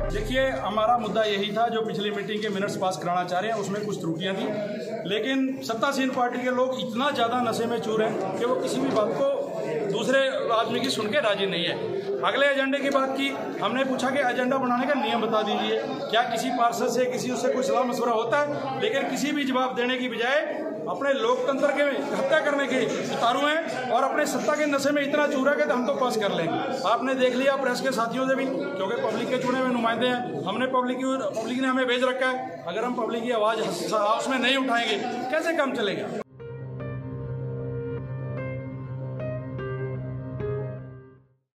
देखिए, हमारा मुद्दा यही था, जो पिछली मीटिंग के मिनट्स पास कराना चाह रहे हैं उसमें कुछ त्रुटियां थी, लेकिन सत्तासीन पार्टी के लोग इतना ज़्यादा नशे में चूर हैं कि वो किसी भी बात को दूसरे आदमी की सुन के राजी नहीं है। अगले एजेंडे की बात की, हमने पूछा कि एजेंडा बनाने का नियम बता दीजिए, क्या किसी पार्षद से किसी उससे कोई सलाह मशवरा होता है? लेकिन किसी भी जवाब देने की बजाय अपने लोकतंत्र के हत्या करने के उतारू हैं और अपने सत्ता के नशे में इतना चूर है कि हम तो पास कर लेंगे। आपने देख लिया प्रेस के साथियों से भी, क्योंकि पब्लिक के चुने हुए नुमाइंदे हैं, हमने पब्लिक ने हमें भेज रखा है। अगर हम पब्लिक की आवाज़ हाउस में नहीं उठाएंगे कैसे काम चलेगा?